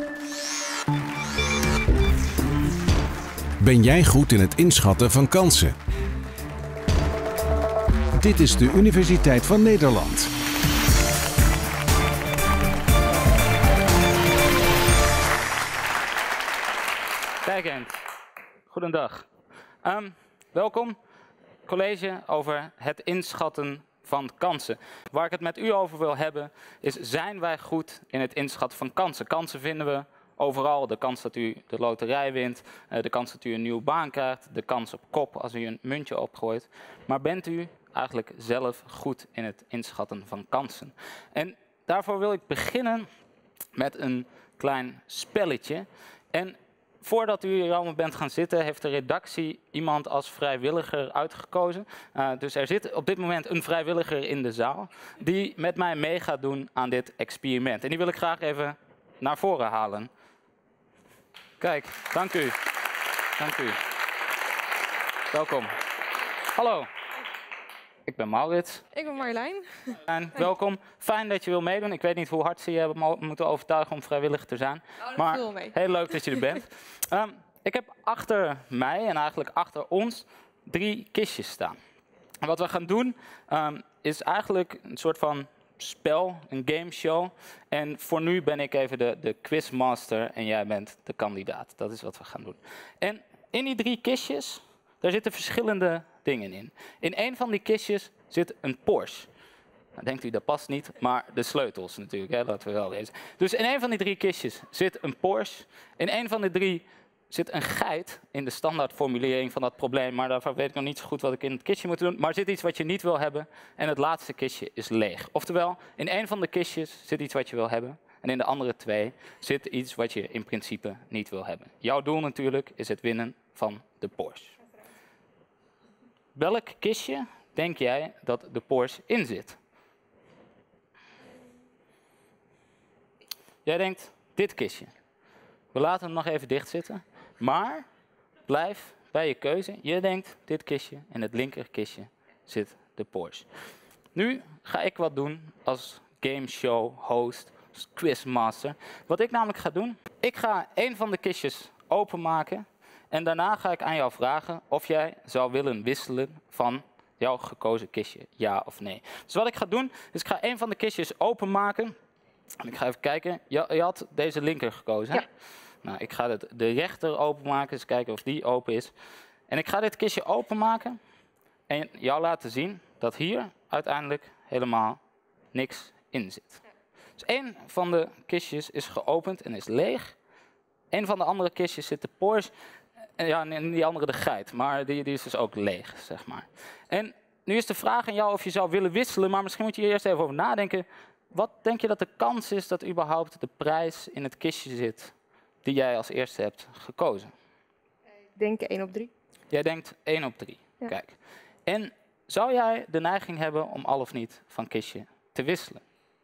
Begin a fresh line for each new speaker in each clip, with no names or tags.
Ben jij goed in het inschatten van kansen? Dit is de Universiteit van Nederland.
Kijk eens. Goedendag. Welkom. College over het inschatten van kansen. Waar ik het met u over wil hebben is, zijn wij goed in het inschatten van kansen? Kansen vinden we overal. De kans dat u de loterij wint, de kans dat u een nieuwe baan krijgt, de kans op kop als u een muntje opgooit. Maar bent u eigenlijk zelf goed in het inschatten van kansen? En daarvoor wil ik beginnen met een klein spelletje. En voordat u hier allemaal bent gaan zitten, heeft de redactie iemand als vrijwilliger uitgekozen. Dus er zit op dit moment een vrijwilliger in de zaal die met mij mee gaat doen aan dit experiment. En die wil ik graag even naar voren halen. Kijk, dank u. Dank u. Welkom. Hallo. Ik ben Maurits.
Ik ben Marjolein.
En welkom. Fijn dat je wil meedoen. Ik weet niet hoe hard ze je hebben moeten overtuigen om vrijwillig te zijn. Maar heel leuk dat je er bent. Ik heb achter mij en eigenlijk achter ons 3 kistjes staan. En wat we gaan doen is eigenlijk een soort van spel, een gameshow. En voor nu ben ik even de quizmaster en jij bent de kandidaat. Dat is wat we gaan doen. En in die 3 kistjes, daar zitten verschillende dingen in. In een van die kistjes zit een Porsche. Nou, denkt u, dat past niet, maar de sleutels natuurlijk, hè, laten we wel lezen. Dus in een van die 3 kistjes zit een Porsche. In een van de 3 zit een geit in de standaardformulering van dat probleem, maar daarvoor weet ik nog niet zo goed wat ik in het kistje moet doen. Maar er zit iets wat je niet wil hebben en het laatste kistje is leeg. Oftewel, in een van de kistjes zit iets wat je wil hebben en in de andere 2 zit iets wat je in principe niet wil hebben. Jouw doel natuurlijk is het winnen van de Porsche. Welk kistje denk jij dat de Porsche in zit? Jij denkt dit kistje. We laten hem nog even dicht zitten. Maar blijf bij je keuze. Je denkt dit kistje en het linker kistje zit de Porsche. Nu ga ik wat doen als gameshow host, als quizmaster. Wat ik namelijk ga doen, ik ga een van de kistjes openmaken. En daarna ga ik aan jou vragen of jij zou willen wisselen van jouw gekozen kistje, ja of nee. Dus wat ik ga doen, is ik ga een van de kistjes openmaken. En ik ga even kijken, je had deze linker gekozen, hè? Ja. Nou, ik ga de rechter openmaken, eens kijken of die open is. En ik ga dit kistje openmaken en jou laten zien dat hier uiteindelijk helemaal niks in zit. Dus één van de kistjes is geopend en is leeg. Een van de andere kistjes zit de Porsche. Ja, en die andere de geit, maar die is dus ook leeg, zeg maar. En nu is de vraag aan jou of je zou willen wisselen, maar misschien moet je eerst even over nadenken. Wat denk je dat de kans is dat überhaupt de prijs in het kistje zit die jij als eerste hebt gekozen?
Ik denk 1 op 3.
Jij denkt 1 op 3. Ja. Kijk. En zou jij de neiging hebben om al of niet van kistje te wisselen?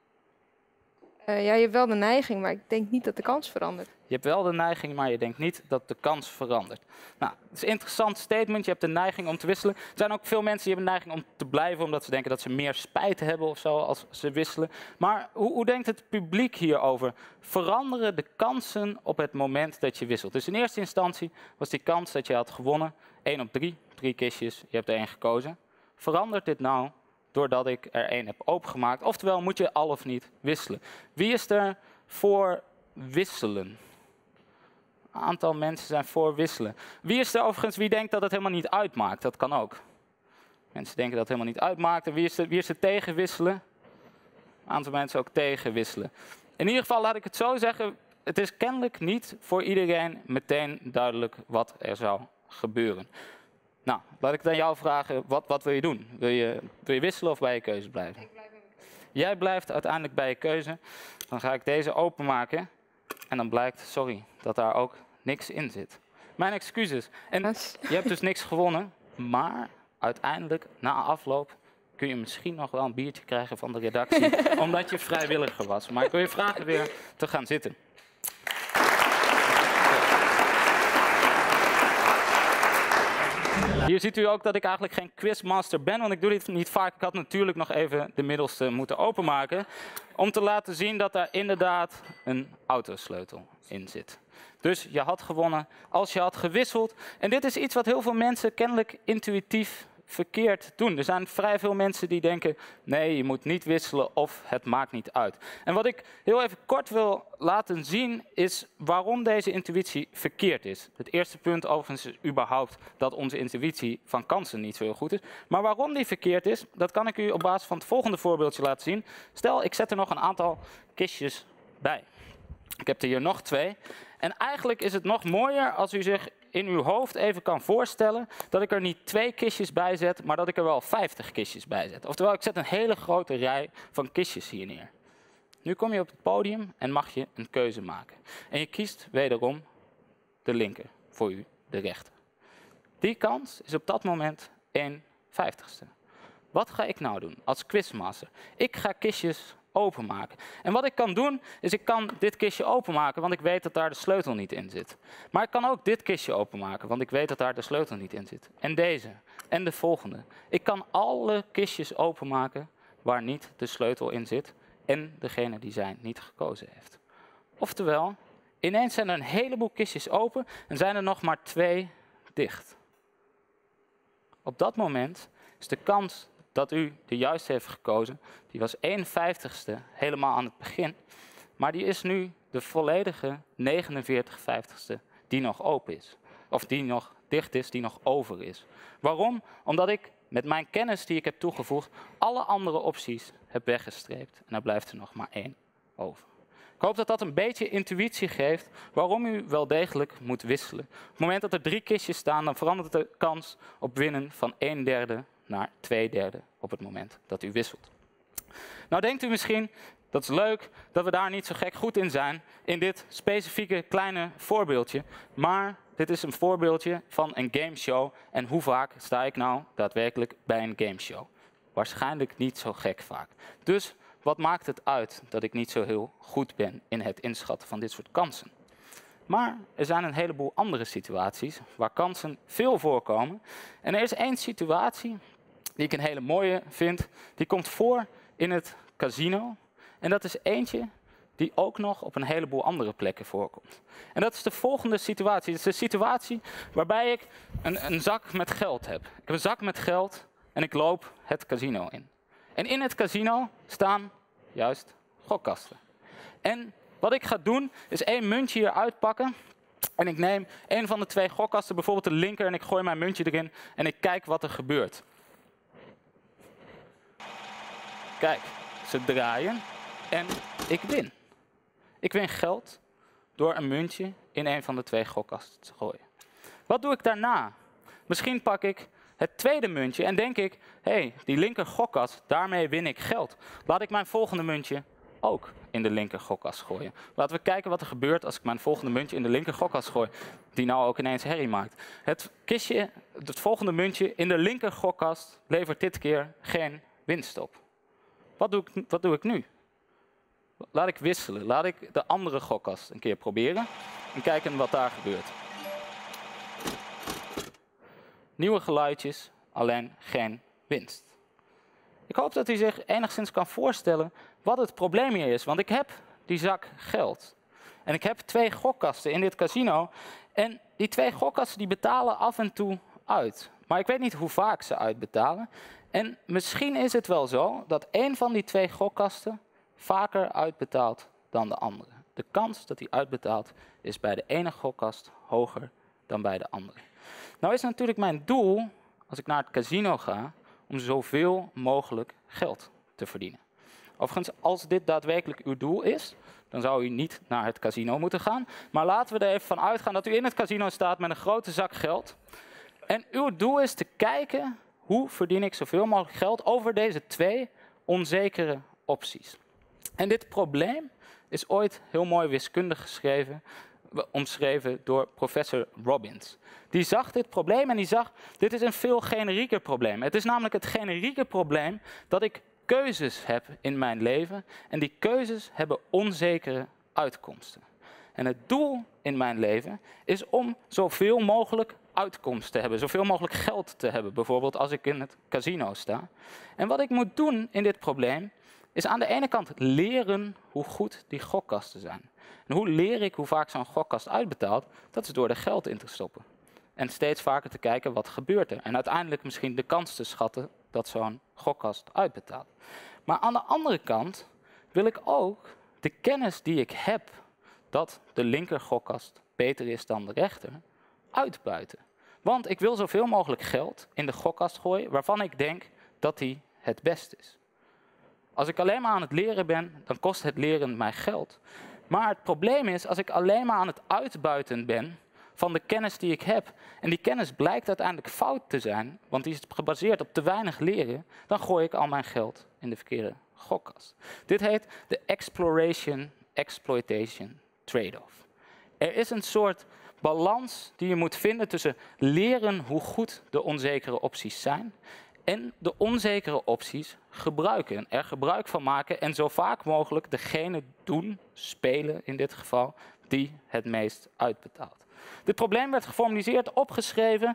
Ja, je hebt wel de neiging, maar ik denk niet dat de kans verandert.
Je hebt wel de neiging, maar je denkt niet dat de kans verandert. Nou, het is een interessant statement. Je hebt de neiging om te wisselen. Er zijn ook veel mensen die hebben de neiging om te blijven, omdat ze denken dat ze meer spijt hebben of zo als ze wisselen. Maar hoe denkt het publiek hierover? Veranderen de kansen op het moment dat je wisselt? Dus in eerste instantie was die kans dat je had gewonnen 1 op 3. 3 kistjes, je hebt er 1 gekozen. Verandert dit nou doordat ik er 1 heb opengemaakt? Oftewel, moet je al of niet wisselen? Wie is er voor wisselen? Een aantal mensen zijn voor wisselen. Wie is er overigens, wie denkt dat het helemaal niet uitmaakt? Dat kan ook. Mensen denken dat het helemaal niet uitmaakt. En wie is er tegen wisselen? Een aantal mensen ook tegen wisselen. In ieder geval, laat ik het zo zeggen, het is kennelijk niet voor iedereen meteen duidelijk wat er zou gebeuren. Nou, laat ik het aan jou vragen, wat wil je doen? Wil je wisselen of bij je keuze blijven?
Ik blijf bij mijn keuze.
Jij blijft uiteindelijk bij je keuze. Dan ga ik deze openmaken. En dan blijkt, sorry, dat daar ook niks in zit. Mijn excuses. En je hebt dus niks gewonnen. Maar uiteindelijk, na afloop, kun je misschien nog wel een biertje krijgen van de redactie. Omdat je vrijwilliger was. Maar ik wil je vragen weer te gaan zitten. Hier ziet u ook dat ik eigenlijk geen quizmaster ben, want ik doe dit niet vaak. Ik had natuurlijk nog even de middelste moeten openmaken, om te laten zien dat daar inderdaad een autosleutel in zit. Dus je had gewonnen als je had gewisseld. En dit is iets wat heel veel mensen kennelijk intuïtief verkeerd doen. Er zijn vrij veel mensen die denken, nee, je moet niet wisselen of het maakt niet uit. En wat ik heel even kort wil laten zien is waarom deze intuïtie verkeerd is. Het eerste punt overigens is überhaupt dat onze intuïtie van kansen niet zo heel goed is. Maar waarom die verkeerd is, dat kan ik u op basis van het volgende voorbeeldje laten zien. Stel, ik zet er nog een aantal kistjes bij. Ik heb er hier nog 2. En eigenlijk is het nog mooier als u zich in uw hoofd even kan voorstellen dat ik er niet 2 kistjes bij zet, maar dat ik er wel 50 kistjes bij zet. Oftewel, ik zet een hele grote rij van kistjes hier neer. Nu kom je op het podium en mag je een keuze maken. En je kiest wederom de linker, voor u de rechter. Die kans is op dat moment 1/50ste. Wat ga ik nou doen als quizmaster? Ik ga kistjes openmaken. En wat ik kan doen, is ik kan dit kistje openmaken, want ik weet dat daar de sleutel niet in zit. Maar ik kan ook dit kistje openmaken, want ik weet dat daar de sleutel niet in zit. En deze. En de volgende. Ik kan alle kistjes openmaken waar niet de sleutel in zit en degene die zij niet gekozen heeft. Oftewel, ineens zijn er een heleboel kistjes open en zijn er nog maar 2 dicht. Op dat moment is de kans dat u de juiste heeft gekozen, die was 1/50ste helemaal aan het begin. Maar die is nu de volledige 49/50ste die nog open is. Of die nog dicht is, die nog over is. Waarom? Omdat ik met mijn kennis die ik heb toegevoegd, alle andere opties heb weggestreept. En er blijft er nog maar 1 over. Ik hoop dat dat een beetje intuïtie geeft waarom u wel degelijk moet wisselen. Op het moment dat er 3 kistjes staan, dan verandert de kans op winnen van 1/3 naar 2/3 op het moment dat u wisselt. Nou denkt u misschien, dat is leuk dat we daar niet zo gek goed in zijn in dit specifieke kleine voorbeeldje. Maar dit is een voorbeeldje van een gameshow. En hoe vaak sta ik nou daadwerkelijk bij een gameshow? Waarschijnlijk niet zo gek vaak. Dus wat maakt het uit dat ik niet zo heel goed ben in het inschatten van dit soort kansen? Maar er zijn een heleboel andere situaties waar kansen veel voorkomen. En er is 1 situatie die ik een hele mooie vind. Die komt voor in het casino. En dat is eentje die ook nog op een heleboel andere plekken voorkomt. En dat is de volgende situatie. Het is de situatie waarbij ik een zak met geld heb. Ik heb een zak met geld en ik loop het casino in. En in het casino staan juist gokkasten. En wat ik ga doen is 1 muntje hier uitpakken. En ik neem 1 van de 2 gokkasten, bijvoorbeeld de linker, en ik gooi mijn muntje erin en ik kijk wat er gebeurt. Kijk, ze draaien en ik win. Ik win geld door een muntje in 1 van de 2 gokkasten te gooien. Wat doe ik daarna? Misschien pak ik het tweede muntje en denk ik, hé, die linker gokkast, daarmee win ik geld. Laat ik mijn volgende muntje ook in de linker gokkast gooien. Laten we kijken wat er gebeurt als ik mijn volgende muntje in de linker gokkast gooi, die nou ook ineens herrie maakt. Het volgende muntje in de linker gokkast levert dit keer geen winst op. Wat doe ik nu? Laat ik wisselen. Laat ik de andere gokkast een keer proberen en kijken wat daar gebeurt. Nieuwe geluidjes, alleen geen winst. Ik hoop dat u zich enigszins kan voorstellen wat het probleem hier is. Want ik heb die zak geld. En ik heb 2 gokkasten in dit casino. En die 2 gokkasten die betalen af en toe uit. Maar ik weet niet hoe vaak ze uitbetalen. En misschien is het wel zo dat 1 van die 2 gokkasten vaker uitbetaalt dan de andere. De kans dat die uitbetaalt is bij de ene gokkast hoger dan bij de andere. Nou is natuurlijk mijn doel, als ik naar het casino ga, om zoveel mogelijk geld te verdienen. Overigens, als dit daadwerkelijk uw doel is, dan zou u niet naar het casino moeten gaan. Maar laten we er even van uitgaan dat u in het casino staat met een grote zak geld. En uw doel is te kijken, hoe verdien ik zoveel mogelijk geld over deze 2 onzekere opties. En dit probleem is ooit heel mooi wiskundig omschreven door professor Robbins. Die zag dit probleem en die zag, dit is een veel generieker probleem. Het is namelijk het generieke probleem dat ik keuzes heb in mijn leven en die keuzes hebben onzekere uitkomsten. En het doel in mijn leven is om zoveel mogelijk uitkomst te hebben, zoveel mogelijk geld te hebben, bijvoorbeeld als ik in het casino sta. En wat ik moet doen in dit probleem, is aan de ene kant leren hoe goed die gokkasten zijn. En hoe leer ik hoe vaak zo'n gokkast uitbetaalt? Dat is door er geld in te stoppen. En steeds vaker te kijken wat gebeurt er. En uiteindelijk misschien de kans te schatten dat zo'n gokkast uitbetaalt. Maar aan de andere kant wil ik ook de kennis die ik heb dat de linker gokkast beter is dan de rechter, uitbuiten. Want ik wil zoveel mogelijk geld in de gokkast gooien waarvan ik denk dat die het best is. Als ik alleen maar aan het leren ben, dan kost het leren mij geld. Maar het probleem is, als ik alleen maar aan het uitbuiten ben van de kennis die ik heb, en die kennis blijkt uiteindelijk fout te zijn, want die is gebaseerd op te weinig leren, dan gooi ik al mijn geld in de verkeerde gokkast. Dit heet de exploration-exploitation trade-off. Er is een soort balans die je moet vinden tussen leren hoe goed de onzekere opties zijn en de onzekere opties gebruiken, er gebruik van maken en zo vaak mogelijk degene doen, spelen in dit geval, die het meest uitbetaalt. Dit probleem werd geformaliseerd, opgeschreven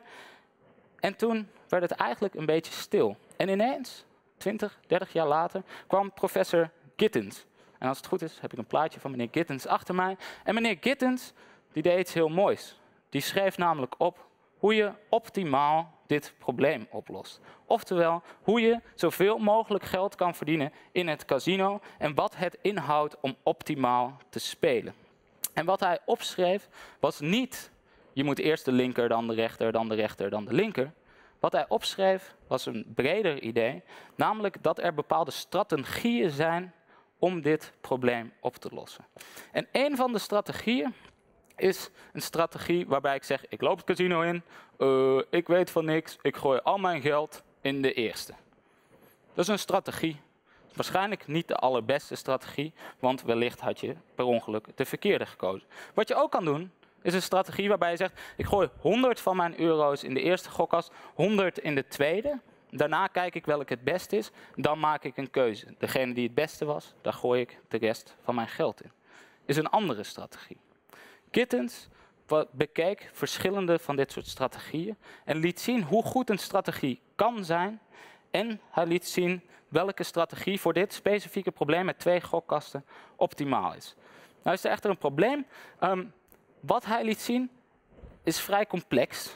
en toen werd het eigenlijk een beetje stil. En ineens, 20, 30 jaar later, kwam professor Gittens. En als het goed is, heb ik een plaatje van meneer Gittens achter mij. En meneer Gittens die deed iets heel moois. Die schreef namelijk op hoe je optimaal dit probleem oplost. Oftewel, hoe je zoveel mogelijk geld kan verdienen in het casino en wat het inhoudt om optimaal te spelen. En wat hij opschreef was niet, je moet eerst de linker, dan de rechter, dan de rechter, dan de linker. Wat hij opschreef was een breder idee, namelijk dat er bepaalde strategieën zijn om dit probleem op te lossen. En een van de strategieën is een strategie waarbij ik zeg, ik loop het casino in, ik weet van niks, ik gooi al mijn geld in de eerste. Dat is een strategie. Waarschijnlijk niet de allerbeste strategie, want wellicht had je per ongeluk de verkeerde gekozen. Wat je ook kan doen, is een strategie waarbij je zegt, ik gooi 100 van mijn euro's in de eerste gokkast, 100 in de tweede. Daarna kijk ik welke het beste is, dan maak ik een keuze. Degene die het beste was, daar gooi ik de rest van mijn geld in. Is een andere strategie. Gittens bekeek verschillende van dit soort strategieën en liet zien hoe goed een strategie kan zijn. En hij liet zien welke strategie voor dit specifieke probleem met 2 gokkasten optimaal is. Nou is er echter een probleem. Wat hij liet zien is vrij complex.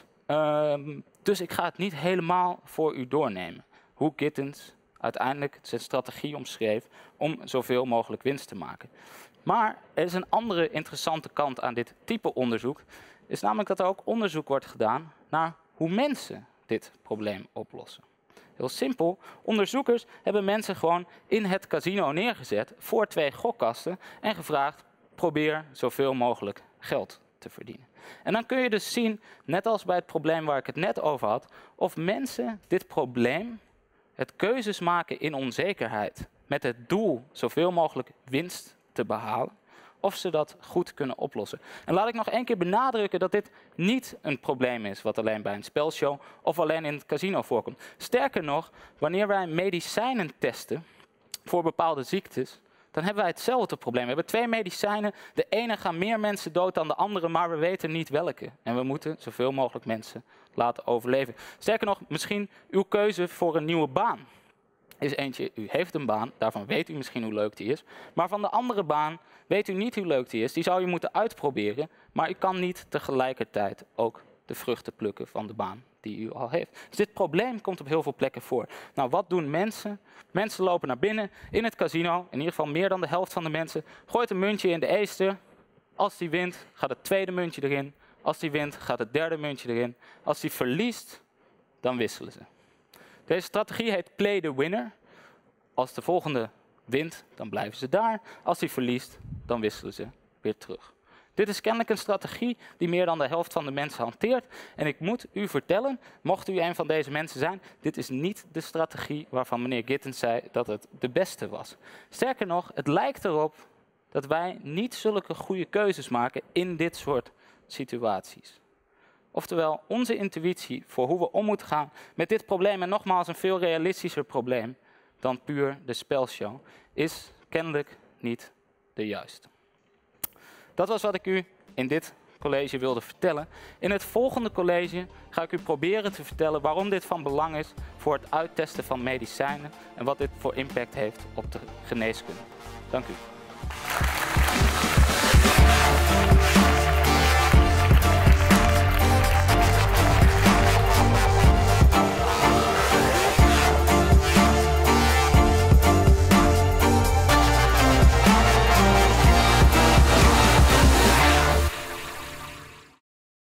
Dus ik ga het niet helemaal voor u doornemen. Hoe Gittens uiteindelijk zijn strategie omschreef om zoveel mogelijk winst te maken. Maar er is een andere interessante kant aan dit type onderzoek. Is namelijk dat er ook onderzoek wordt gedaan naar hoe mensen dit probleem oplossen. Heel simpel, onderzoekers hebben mensen gewoon in het casino neergezet voor 2 gokkasten en gevraagd, probeer zoveel mogelijk geld te verdienen. En dan kun je dus zien, net als bij het probleem waar ik het net over had, of mensen dit probleem, het keuzes maken in onzekerheid, met het doel zoveel mogelijk winst te behalen, of ze dat goed kunnen oplossen. En laat ik nog 1 keer benadrukken dat dit niet een probleem is wat alleen bij een spelshow of alleen in het casino voorkomt. Sterker nog, wanneer wij medicijnen testen voor bepaalde ziektes, dan hebben wij hetzelfde probleem. We hebben 2 medicijnen, de ene gaan meer mensen dood dan de andere, maar we weten niet welke. En we moeten zoveel mogelijk mensen laten overleven. Sterker nog, misschien uw keuze voor een nieuwe baan is eentje, u heeft een baan, daarvan weet u misschien hoe leuk die is, maar van de andere baan weet u niet hoe leuk die is. Die zou je moeten uitproberen, maar u kan niet tegelijkertijd ook de vruchten plukken van de baan die u al heeft. Dus dit probleem komt op heel veel plekken voor. Nou, wat doen mensen? Mensen lopen naar binnen in het casino, in ieder geval meer dan de helft van de mensen, gooit een muntje in de eerste. Als die wint, gaat het tweede muntje erin. Als die wint, gaat het derde muntje erin. Als die verliest, dan wisselen ze. Deze strategie heet play the winner. Als de volgende wint, dan blijven ze daar. Als die verliest, dan wisselen ze weer terug. Dit is kennelijk een strategie die meer dan de helft van de mensen hanteert. En ik moet u vertellen, mocht u een van deze mensen zijn, dit is niet de strategie waarvan meneer Gittens zei dat het de beste was. Sterker nog, het lijkt erop dat wij niet zulke goede keuzes maken in dit soort situaties. Oftewel, onze intuïtie voor hoe we om moeten gaan met dit probleem, en nogmaals een veel realistischer probleem dan puur de spelshow, is kennelijk niet de juiste. Dat was wat ik u in dit college wilde vertellen. In het volgende college ga ik u proberen te vertellen waarom dit van belang is voor het uittesten van medicijnen en wat dit voor impact heeft op de geneeskunde. Dank u.